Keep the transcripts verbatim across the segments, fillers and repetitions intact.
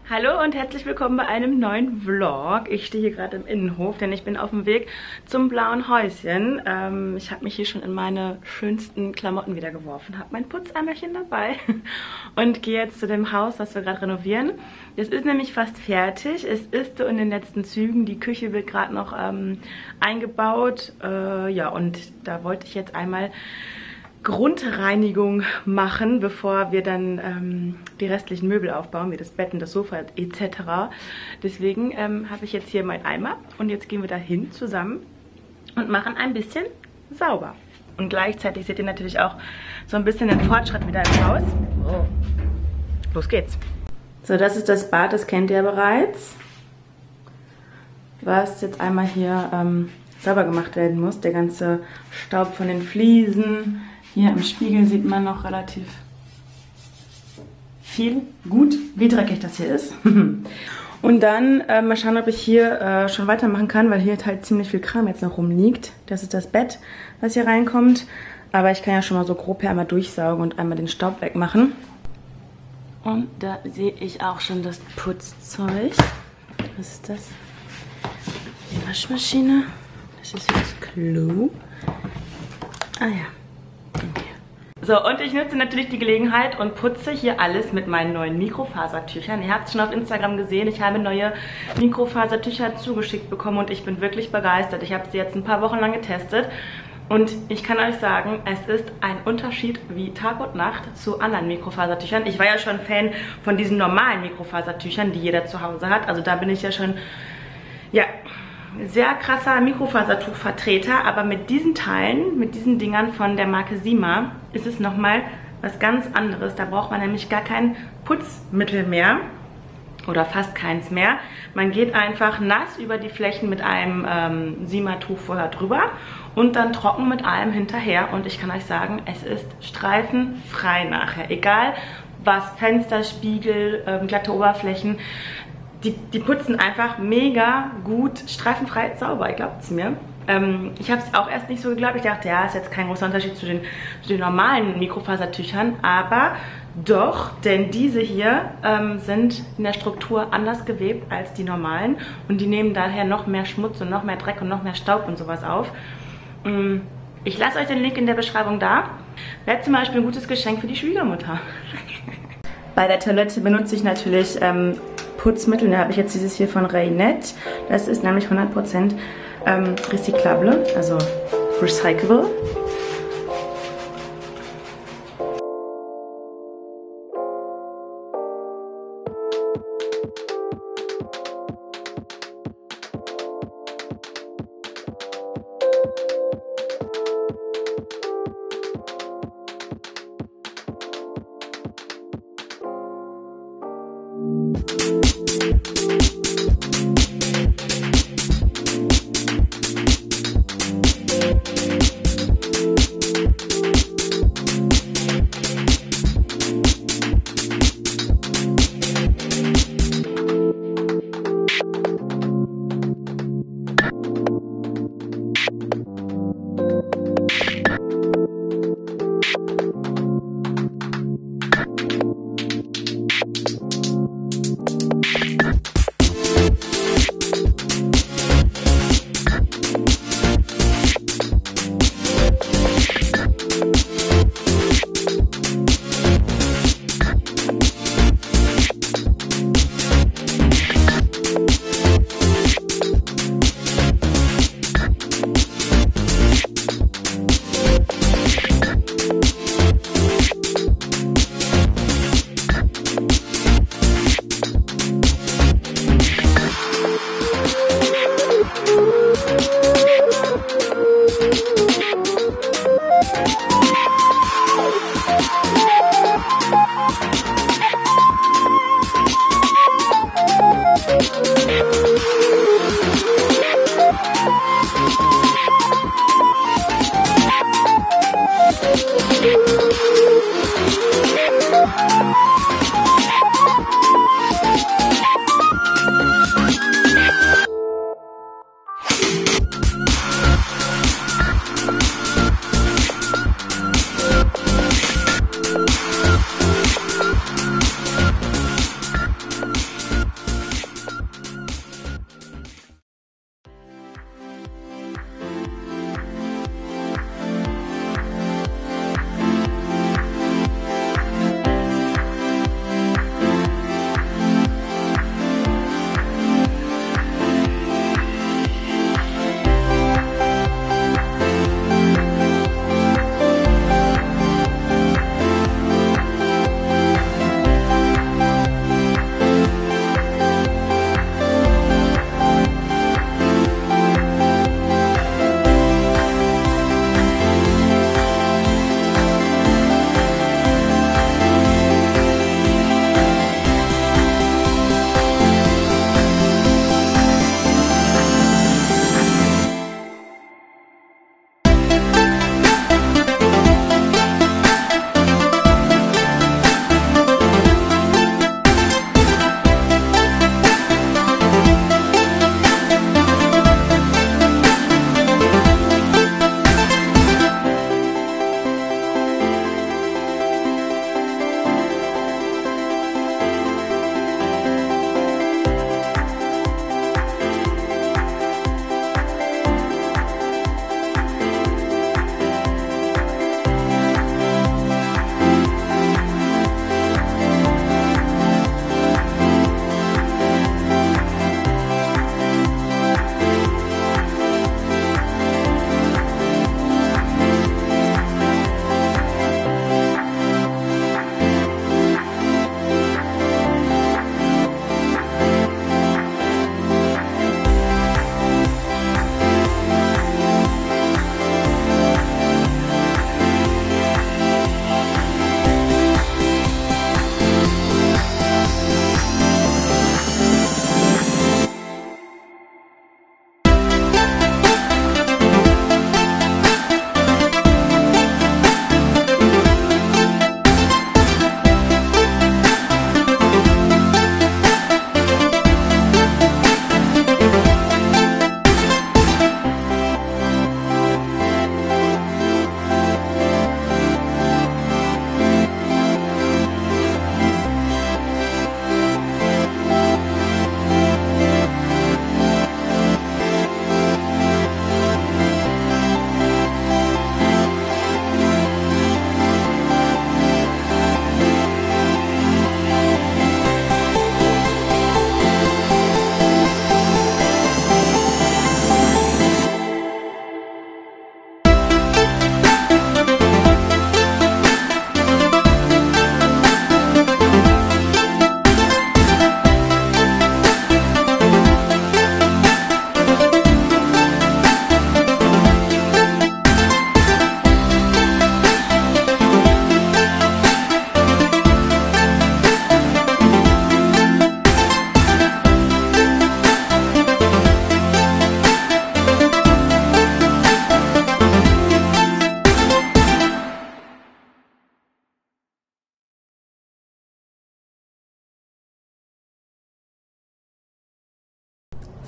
Hallo und herzlich willkommen bei einem neuen Vlog. Ich stehe hier gerade im Innenhof, denn ich bin auf dem Weg zum Blauen Häuschen. Ähm, ich habe mich hier schon in meine schönsten Klamotten wieder geworfen, habe mein Putzeimerchen dabei und gehe jetzt zu dem Haus, was wir gerade renovieren. Es ist nämlich fast fertig. Es ist so in den letzten Zügen. Die Küche wird gerade noch ähm, eingebaut. Äh, ja, und da wollte ich jetzt einmal Grundreinigung machen, bevor wir dann ähm, die restlichen Möbel aufbauen, wie das Bett und das Sofa et cetera. Deswegen ähm, habe ich jetzt hier meinen Eimer und jetzt gehen wir dahin zusammen und machen ein bisschen sauber. Und gleichzeitig seht ihr natürlich auch so ein bisschen den Fortschritt wieder im Haus. Oh. Los geht's. So, das ist das Bad, das kennt ihr bereits. Was jetzt einmal hier ähm, sauber gemacht werden muss. Der ganze Staub von den Fliesen. Hier im Spiegel sieht man noch relativ viel. Gut, wie dreckig das hier ist. Und dann äh, mal schauen, ob ich hier äh, schon weitermachen kann, weil hier halt ziemlich viel Kram jetzt noch rumliegt. Das ist das Bett, was hier reinkommt. Aber ich kann ja schon mal so grob hier einmal durchsaugen und einmal den Staub wegmachen. Und da sehe ich auch schon das Putzzeug. Was ist das? Die Waschmaschine. Das ist das Klo. Ah ja. So, und ich nutze natürlich die Gelegenheit und putze hier alles mit meinen neuen Mikrofasertüchern. Ihr habt es schon auf Instagram gesehen, ich habe neue Mikrofasertücher zugeschickt bekommen und ich bin wirklich begeistert. Ich habe sie jetzt ein paar Wochen lang getestet und ich kann euch sagen, es ist ein Unterschied wie Tag und Nacht zu anderen Mikrofasertüchern. Ich war ja schon Fan von diesen normalen Mikrofasertüchern, die jeder zu Hause hat. Also da bin ich ja schon, ja, sehr krasser Mikrofasertuchvertreter, aber mit diesen Teilen, mit diesen Dingern von der Marke Sima ist es nochmal was ganz anderes. Da braucht man nämlich gar kein Putzmittel mehr oder fast keins mehr. Man geht einfach nass über die Flächen mit einem ähm, Sima-Tuch vorher drüber und dann trocken mit allem hinterher. Und ich kann euch sagen, es ist streifenfrei nachher. Egal was, Fenster, Spiegel, ähm, glatte Oberflächen. Die, die putzen einfach mega gut, streifenfrei sauber, ihr glaubt es mir. Ähm, ich habe es auch erst nicht so geglaubt. Ich dachte, ja, ist jetzt kein großer Unterschied zu den, zu den normalen Mikrofasertüchern. Aber doch, denn diese hier ähm, sind in der Struktur anders gewebt als die normalen. Und die nehmen daher noch mehr Schmutz und noch mehr Dreck und noch mehr Staub und sowas auf. Ähm, ich lasse euch den Link in der Beschreibung da. Wäre zum Beispiel ein gutes Geschenk für die Schwiegermutter. Bei der Toilette benutze ich natürlich Ähm, Putzmittel, da habe ich jetzt dieses hier von Rainette. Das ist nämlich hundert Prozent ähm, recyclable, also recyclable.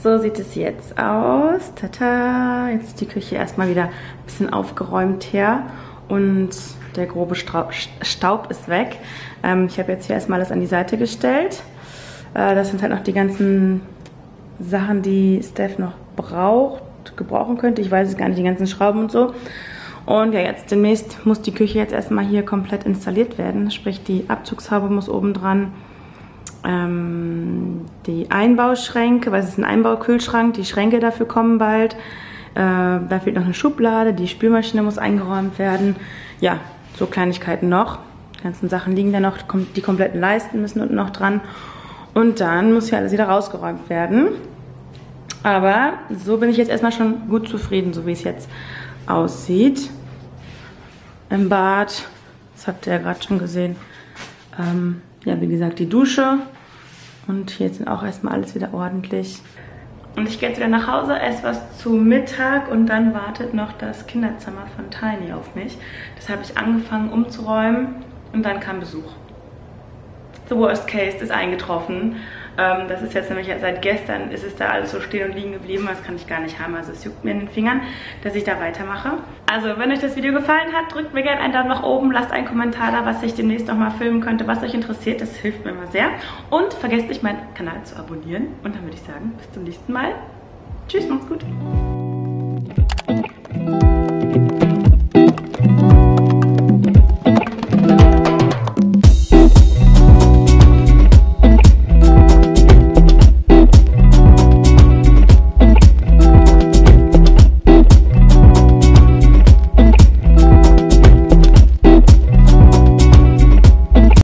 So sieht es jetzt aus. Tata! Jetzt ist die Küche erstmal wieder ein bisschen aufgeräumt her und der grobe Staub ist weg. Ähm, ich habe jetzt hier erstmal alles an die Seite gestellt. Äh, das sind halt noch die ganzen Sachen, die Steph noch braucht, gebrauchen könnte. Ich weiß es gar nicht, die ganzen Schrauben und so. Und ja, jetzt demnächst muss die Küche jetzt erstmal hier komplett installiert werden. Sprich, die Abzugshaube muss oben dran. Ähm, die Einbauschränke, weil es ist ein Einbaukühlschrank, die Schränke dafür kommen bald. Äh, da fehlt noch eine Schublade, die Spülmaschine muss eingeräumt werden. Ja, so Kleinigkeiten noch. Die ganzen Sachen liegen da noch, die kompletten Leisten müssen unten noch dran. Und dann muss hier alles wieder rausgeräumt werden. Aber so bin ich jetzt erstmal schon gut zufrieden, so wie es jetzt aussieht. Im Bad, das habt ihr ja gerade schon gesehen. Ähm, ja, wie gesagt, die Dusche. Und hier sind auch erstmal alles wieder ordentlich. Und ich gehe jetzt wieder nach Hause, esse was zu Mittag und dann wartet noch das Kinderzimmer von Tiny auf mich. Das habe ich angefangen umzuräumen und dann kam Besuch. The worst case ist eingetroffen. Ähm, das ist jetzt nämlich seit gestern ist es da alles so stehen und liegen geblieben. Das kann ich gar nicht haben. Also es juckt mir in den Fingern, dass ich da weitermache. Also wenn euch das Video gefallen hat, drückt mir gerne einen Daumen nach oben. Lasst einen Kommentar da, was ich demnächst nochmal filmen könnte, was euch interessiert. Das hilft mir immer sehr. Und vergesst nicht, meinen Kanal zu abonnieren. Und dann würde ich sagen, bis zum nächsten Mal. Tschüss, macht's gut.